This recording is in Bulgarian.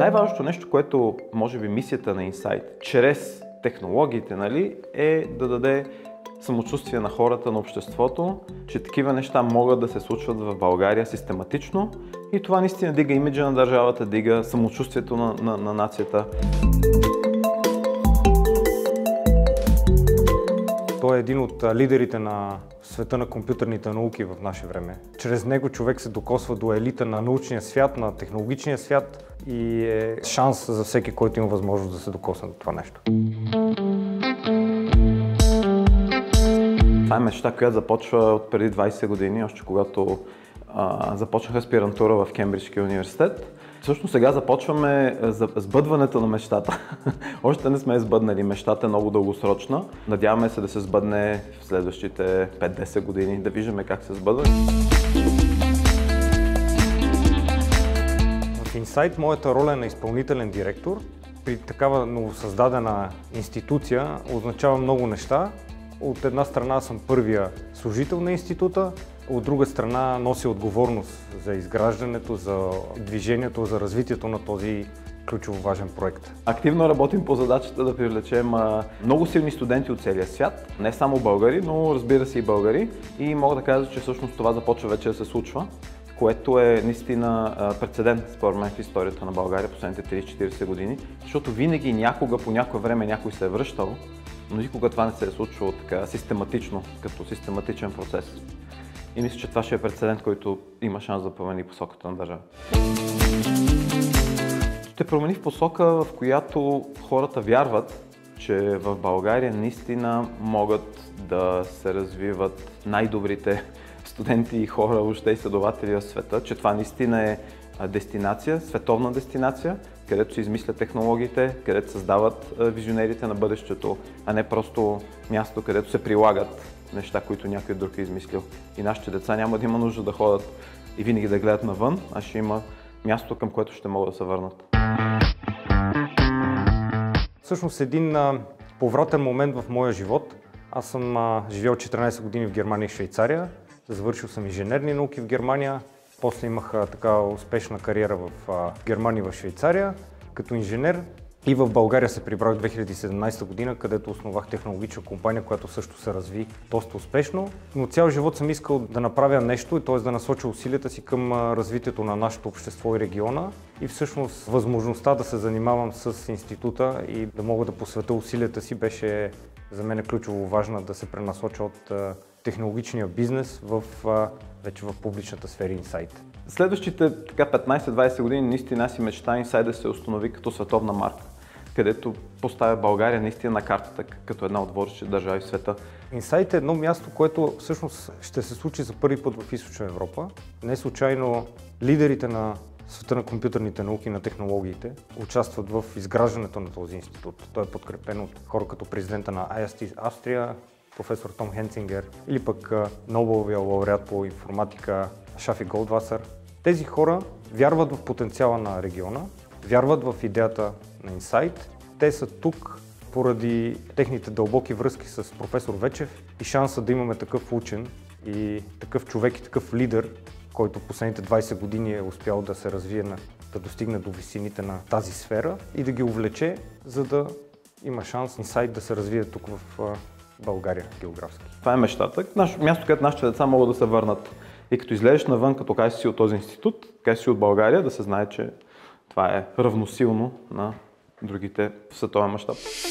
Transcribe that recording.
Най-важното нещо, което може би мисията на Insight, чрез технологиите, нали, е да даде самочувствие на хората, на обществото, че такива неща могат да се случват в България систематично и това наистина дига имиджа на държавата, дига самочувствието на нацията. Той е един от лидерите на света на компютърните науки в наше време. Чрез него човек се докосва до елита на научния свят, на технологичния свят и е шанс за всеки, който има възможност да се докосне до това нещо. Това е мечта, която започва от преди 20 години, още когато започнах аспирантура в Кембриджския университет. Всъщност сега започваме сбъдването на мечтата. Още не сме сбъднали, мечтата е много дългосрочна. Надяваме се да се сбъдне в следващите 5-10 години, да виждаме как се сбъдва. В Insight моята роля е на изпълнителен директор. При такава новосъздадена институция означава много неща. От една страна съм първия служител на института, от друга страна нося отговорност за изграждането, за движението, за развитието на този ключово важен проект. Активно работим по задачата да привлечем много силни студенти от целия свят, не само българи, но разбира се и българи. И мога да кажа, че всъщност това започва вече да се случва, което е наистина прецедент, според мен, в историята на България последните 30-40 години, защото винаги някога, по някое време някой се е връщал, но никога това не се е случвало така систематично, като систематичен процес. И мисля, че това ще е прецедент, който има шанс да промени посоката на държавата. Ще промени в посока, в която хората вярват, че в България наистина могат да се развиват най-добрите студенти и хора, въобще изследователи в света, че това наистина е дестинация, световна дестинация, където се измислят технологиите, където създават визионерите на бъдещето, а не просто място, където се прилагат неща, които някой друг е измислил. И нашите деца няма да има нужда да ходят и винаги да гледат навън, а ще има място, към което ще могат да се върнат. Всъщност един повратен момент в моя живот. Аз съм живял 14 години в Германия и Швейцария. Завършил съм инженерни науки в Германия. После имах така успешна кариера в Германия и в Швейцария като инженер. И в България се прибрах в 2017 година, където основах технологична компания, която също се разви доста успешно. Но цял живот съм искал да направя нещо, т.е. да насоча усилията си към развитието на нашето общество и региона. И всъщност възможността да се занимавам с института и да мога да посветя усилията си беше за мен ключово важна да се пренасоча от технологичния бизнес вече в публичната сфера Insight. Следващите 15-20 години наистина си мечта Insight да се установи като световна марка, където поставя България наистина на картата като една от водещите държави в света. Insight е едно място, което всъщност ще се случи за първи път в Източна Европа. Не случайно лидерите на света на компютърните науки и на технологиите участват в изграждането на този институт. Той е подкрепен от хора като президента на IST Австрия, професор Том Хенцингер или пък Нобеловия лауреат по информатика Шафи Голдвасър. Тези хора вярват в потенциала на региона, вярват в идеята на Insight. Те са тук поради техните дълбоки връзки с професор Вечев и шанса да имаме такъв учен и такъв човек и такъв лидер, който последните 20 години е успял да се развие, да достигне до висините на тази сфера и да ги увлече, за да има шанс Insight да се развие тук в България географски. Това е мечтата. Място, където нашите деца могат да се върнат. И като излезеш навън, като кажеш си от този институт, кажеш си от България, да се знае, че това е равносилно на другите в световен мащаб.